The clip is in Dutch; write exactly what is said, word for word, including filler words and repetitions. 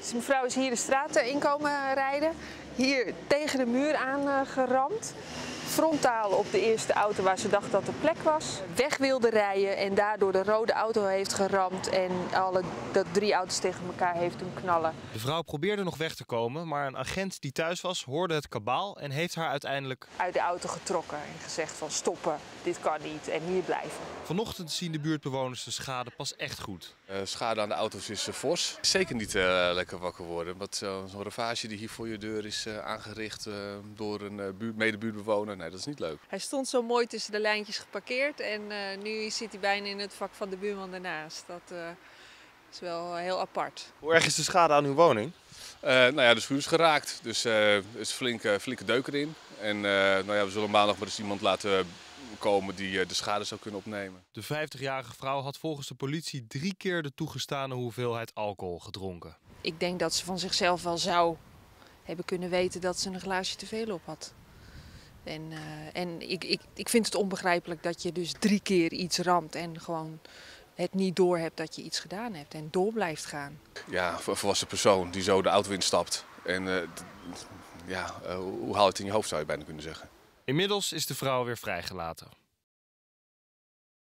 Dus mevrouw is hier de straat in komen rijden. Hier tegen de muur aan uh, geramd. Frontaal op de eerste auto waar ze dacht dat er plek was. Weg wilde rijden en daardoor de rode auto heeft geramd en alle de drie auto's tegen elkaar heeft doen knallen. De vrouw probeerde nog weg te komen, maar een agent die thuis was hoorde het kabaal en heeft haar uiteindelijk uit de auto getrokken en gezegd van stoppen, dit kan niet en hier blijven. Vanochtend zien de buurtbewoners de schade pas echt goed. Uh, schade aan de auto's is uh, fors. Zeker niet uh, lekker wakker worden. Want uh, zo'n ravage die hier voor je deur is uh, aangericht uh, door een uh, buurt, medebuurtbewoner, nee, dat is niet leuk. Hij stond zo mooi tussen de lijntjes geparkeerd en uh, nu zit hij bijna in het vak van de buurman daarnaast. Dat uh, is wel heel apart. Hoe erg is de schade aan uw woning? Uh, nou ja, de schuur is geraakt, dus uh, er is een flinke, flinke deuk erin. En uh, nou ja, we zullen maandag maar eens iemand laten komen die uh, de schade zou kunnen opnemen. De vijftigjarige vrouw had volgens de politie drie keer de toegestane hoeveelheid alcohol gedronken. Ik denk dat ze van zichzelf wel zou hebben kunnen weten dat ze een glaasje te veel op had. En, uh, en ik, ik, ik vind het onbegrijpelijk dat je dus drie keer iets ramt en gewoon het niet door hebt dat je iets gedaan hebt en door blijft gaan. Ja, voor een volwassen persoon die zo de auto instapt. En uh, ja, uh, hoe haal je het in je hoofd, zou je bijna kunnen zeggen. Inmiddels is de vrouw weer vrijgelaten.